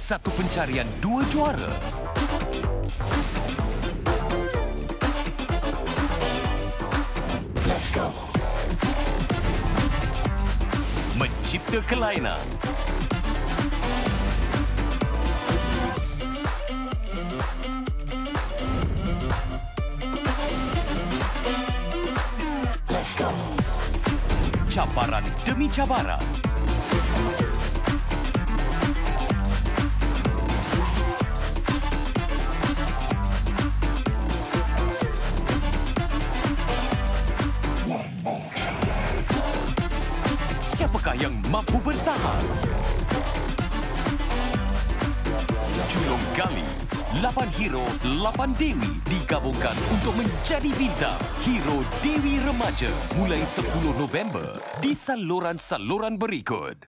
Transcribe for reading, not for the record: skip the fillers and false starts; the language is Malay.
Satu pencarian, dua juara. Let's go. Mencipta kelainan. Let's go. Cabaran demi cabaran. Siapakah yang mampu bertahan? Julung kali 8 hero, 8 dewi digabungkan untuk menjadi bintang. Hero Dewi Remaja mulai 10 November di saluran-saluran berikut.